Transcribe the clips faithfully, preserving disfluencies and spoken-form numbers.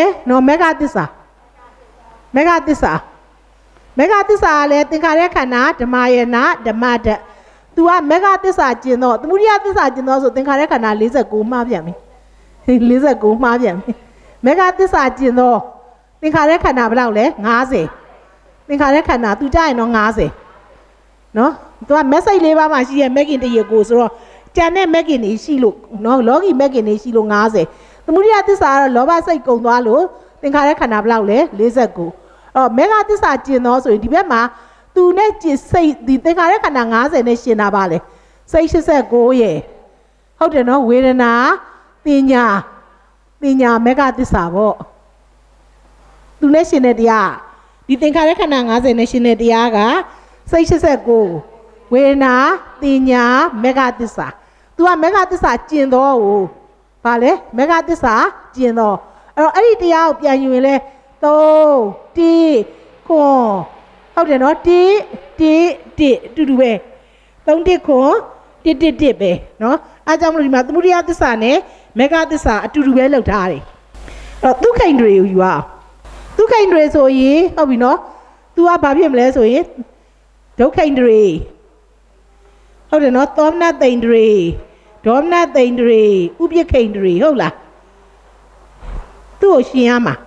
နော်မေဃသစ္စာမေဃသစ္စာမေဃသစ္စာလည်းသင်္ခါရခန္ဓာဓမ္မယနာဓမ္မတ္တ तू ကမေဃသစ္စာကျင်တော့သမုဒိယသစ္စာကျင်တော့ဆိုသင်္ခါရခန္ဓာ၄၉မှားပြန်ပြီ၄၉မှားပြန်ပြီမေဃသစ္စာကျင်တော့သင်္ခါရခန္ဓာဘယ်လောက်လဲ၅၀သင်္ခါရခန္ဓာ तू ကြရင်တော့၅၀နော် तू ကမက်ဆေ့လေးပါးမှာရှိရဲ့မက်ကင်တရကိုဆိုတော့ကျန်တဲ့မက်ကင်တွေရှိလို့နော်လောကီမက်ကင်တွေရှိလို့၅၀သမုဒိယသစ္စာကတော့လောဘစိတ်ကုန်သွားလို့သင်္ခါရခန္ဓာဘယ်လောက်လဲ၄၉အော်မေဃသစ္စာကျင်တော့ဆိုရင်ဒီဘက်မှာ तू နဲ့ကျင်စိတ်ဒီသင်္ခါရခန္ဓာ၅၀နဲ့ရှင်တာပါလေစိတ်၈၉ရဲ့ဟုတ်တယ်နော်ဝေဒနာပညာပညာမေဃသစ္စာပေါ့ तू နဲ့ရှင်တဲ့တရားဒီသင်္ခါရခန္ဓာ၅၀နဲ့ရှင်တဲ့တရားကစိတ်၈၉ဝေဒနာပညာမေဃသစ္စာ तू ကမေဃသစ္စာကျင်တော့ဟိုဗာလေမေဃသစ္စာကျင်တော့အဲ့တော့အဲ့ဒီတရားကိုပြန်ယူရင်လဲသုံးတိခွန်ဟုတ်တယ်နော်တိတိတိအတူတူပဲသုံးတိခွန်တိတိတိပဲနော်အားကြောင့်မလို့ဒီမှာသမုဒိယသစ္စာနဲ့မေဃသစ္စာအတူတူပဲလောက်ထားတယ်အဲ့တော့ဒုက္ခိန္ဒြေကိုယူအောင်ဒုက္ခိန္ဒြေဆိုရင်ဟုတ်ပြီနော် तू ကဘာဖြစ်မလဲဆိုရင်ဒုက္ခိန္ဒြေဟုတ်တယ်နော်သောမနသိန္ဒြေဒေါမနသိန္ဒြေဥပက္ခိန္ဒြေဟုတ်လားသူ့ကိုရှင်းရမှာ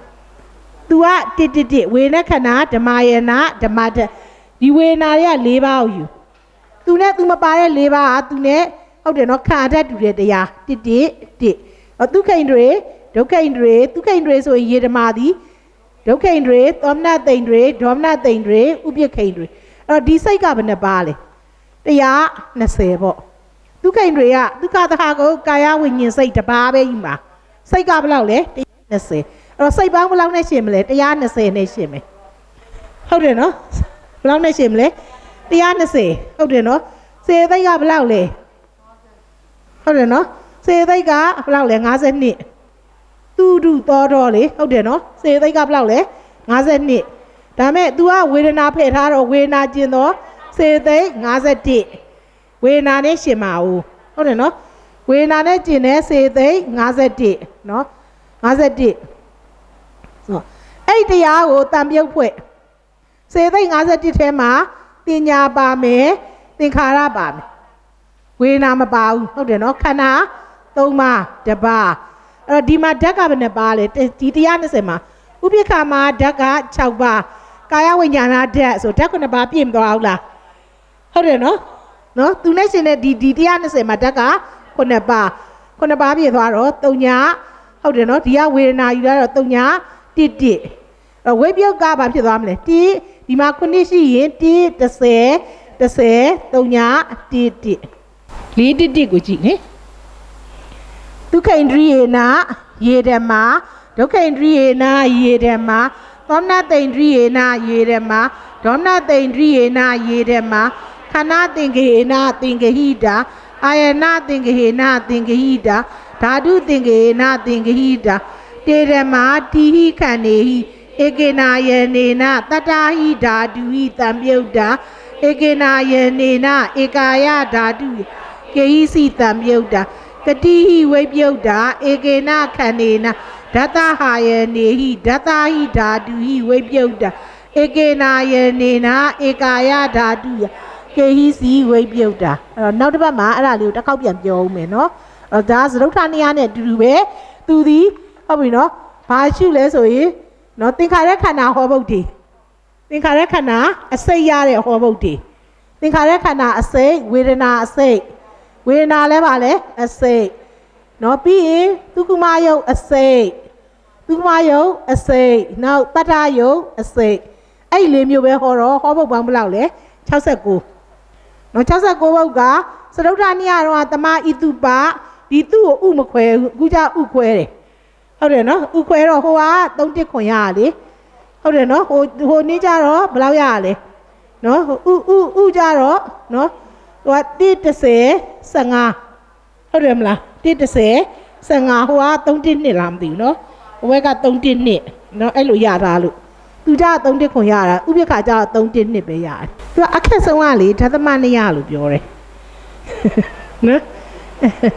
तू ကတိတိတိဝေနခန္ဓာဓမ္မယနာဓမ္မတဒီဝေနာတွေက၄ပါးကိုယူ तू နဲ့ तू မပါတဲ့၄ပါးက तू နဲ့ဟုတ်တယ်နော်ခါတတ်တူတဲ့တရားတိတိတိဒုက္ခိန္ဒြေဒုက္ခိန္ဒြေဒုက္ခိန္ဒြေဆိုရင်ယေဓမာသည်ဒုက္ခိန္ဒြေသောမနသိန္ဒြေဒေါမနသိန္ဒြေဥပက္ခိန္ဒြေအဲ့တော့ဒီစိတ်ကဘယ်နှပါလဲတရား၂၀ပေါ့ဒုက္ခိန္ဒြေကဒုက္ခသဟကိုကာယဝိညာဉ်စိတ်တစ်ပါးပဲယူမှာစိတ်ကဘယ်လောက်လဲတရား၂၀အဲ့တော့စိတ်ပေါင်းဘယ်လောက်နဲ့ရှင်မလဲတရား၂၀နဲ့ရှင်မယ်ဟုတ်တယ်နော်ဘယ်လောက်နဲ့ရှင်မလဲတရား၂၀ဟုတ်တယ်နော်စေသိက်ကဘယ်လောက်လဲဟုတ်တယ်နော်စေသိက်ကဘယ်လောက်လဲ၅၂တူတူတော်တော်လေဟုတ်တယ်နော်စေသိက်ကဘယ်လောက်လဲ၅၂ဒါမဲ့ तू ကဝေဒနာဖယ်ထားတော့ဝေဒနာကျင်တော့စေသိက်၅၁ဝေဒနာနဲ့ရှင်ပါဦးဟုတ်တယ်နော်ဝေဒနာနဲ့ကျင်တဲ့စေသိက်၅၁နော်၅၁ဆိုအဲ့တရားကိုတန်ပြုတ်ဖွဲ့စေသိက်၅၁ထဲမှာပညာပါမယ်သင်္ခါရပါမယ်ဝေဒနာမပါဘူးဟုတ်တယ်နော်ခန္ဓာ၃ပါးတပါးအဲ့တော့ဒီမှာဓာတ်ကဘယ်နှပါလဲဒီတရား၂၀မှာဥပိ္ပခာမှာဓာတ်က၆ပါးကာယဝိညာဏဓာတ်ဆိုဓာတ်၉ပါးပြည့်မသွားဘူးလားဟုတ်တယ်နော်နော်သူနဲ့ရှင်တဲ့ဒီဒီတရား၂၀မှာဓာတ်က၉ပါး၉ပါးပြည့်သွားတော့၃ညာဟုတ်တယ်နော်ဒီကဝေဒနာယူရတော့၃ညာတစ်တစ်ဝိပယုတ်ကဘာဖြစ်သွားမလဲတိဒီမှာခုနှစ်ရှိရင်တိ၁၀၁၀၃ညာတစ်တစ်လေးတစ်တစ်ကိုကြည့်နိဒုက္ခိန္ဒြိယေနယေဓမ္မာဒုက္ခိန္ဒြိယေနယေဓမ္မာသောမနသိန္ဒြိယေနယေဓမ္မာဒေါမနသိန္ဒြိယေနယေဓမ္မာခန္ဓာသင်္ကေနသင်္ကဟိတာအာယနာသင်္ကေနသင်္ကဟိတာဓာတုသင်္ကေနသင်္ကဟိတာတေဓမ္မာတိဟိခန္နေဟိဧကေနာယေနေနတတ္တာဟိဓာတုဟိတံပြုတ်တာဧကေနာယေနေနဧကာယဓာတုကေဟိစီတံပြုတ်တာကတိဟိဝိပယုတ်တာဧကေနခန္နေနဓတ္တဟာယေနေဟိဓတ္တဟိဓာတုဟိဝိပယုတ်တာဧကေနာယေနေနဧကာယဓာတုကေဟိစီဝိပယုတ်တာအဲ့တော့နောက်တစ်ပတ်မှာအဲ့ဒါလေးကိုတစ်ခေါက်ပြန်ပြောဦးမယ်နော်အဲ့တော့ဒါသရုပ်ဌာနည်းနဲ့အတူတူပဲသူသည်ဟုတ်ပြီနော်ဘာရှုလဲဆိုရင်နော်သင်္ခါရခန္ဓာဟောဘုတ်တိသင်္ခါရခန္ဓာအစိတ်ရတဲ့ဟောဘုတ်တိသင်္ခါရခန္ဓာအစိတ်ဝေဒနာအစိတ်ဝေဒနာလည်းပါလေအစိတ်နော်ပြီးရင်ဒုက္ခမယုတ်အစိတ်ဒုက္ခမယုတ်အစိတ်နောက်တတ္တယုတ်အစိတ်အဲ့လေးမျိုးပဲဟောတော့ဟောဘုတ်ပေါင်းဘယ်လောက်လဲ၆၉နော်၆၉ဘုတ်ကစရုဒ္ဓနိယတော့တမဣတုပဒီသူ့ကိုဥမခွဲဘူးအခုကျဥခွဲတယ်ဟုတ်တယ်နော်ဥခွဲတော့ဟိုကသုံးတစ်ခွန်ရရလေဟုတ်တယ်နော်ဟိုဟိုနေ့ကျတော့ဘယ်လောက်ရရလဲနော်ဥဥဥကျတော့နော်ဟိုကတစ်၁၀၁၅ဟုတ်တယ်မလားတစ်၁၀၁၅ဟိုကသုံးတစ်နှစ်လားမသိဘူးနော်ဟိုဘက်ကသုံးတစ်နှစ်နော်အဲ့လိုရတာလို့သူကြသုံးတစ်ခွန်ရတာဥပိ္ပခာကျတော့သုံးတစ်နှစ်ပဲရတယ်သူကအခက်ဆုံးကလေဓသမနိယလို့ပြောတယ်နော်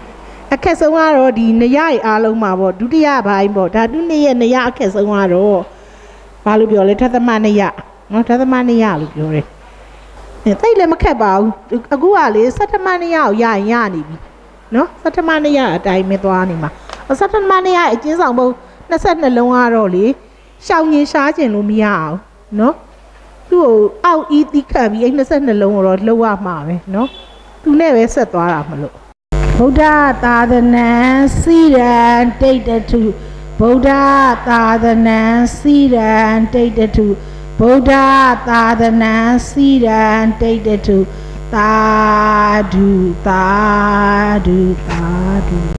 အခက်ဆုံးကတော့ဒီနေရရဲ့အားလုံးမှာပေါ့ဒုတိယဘိုင်းပေါ့ဒါသူနေရဲ့နေရအခက်ဆုံးကတော့ဘာလို့ပြောလဲထသမနေရနော်ထသမနေရလို့ပြောတယ်တိတ်လည်းမခက်ပါဘူးအခုကလေစတ္တမနေရကိုရရင်ရနေပြီနော်စတ္တမနေရအတိုင်းပဲသွားနေမှာစတ္တမနေရအကျဉ်းဆောင်ပုံနှစ်ဆက်နှလုံးကတော့လေရှောင်ရင်ရှားကျင်လို့မရအောင်နော်သူ့ကိုအောက်ဤတိခတ်ပြီးအဲ့နှစ်ဆက်နှလုံးကိုတော့လှုပ်ရမှာပဲနော်သူနဲ့ပဲဆက်သွားတာမလို့ဗုဒ္ဓသာသနာစီရန်တိတ်တထုဗုဒ္ဓသာသနာစီရန်တိတ်တထုဗုဒ္ဓသာသနာစီရန်တိတ်တထုသာဓုသာဓုသာဓု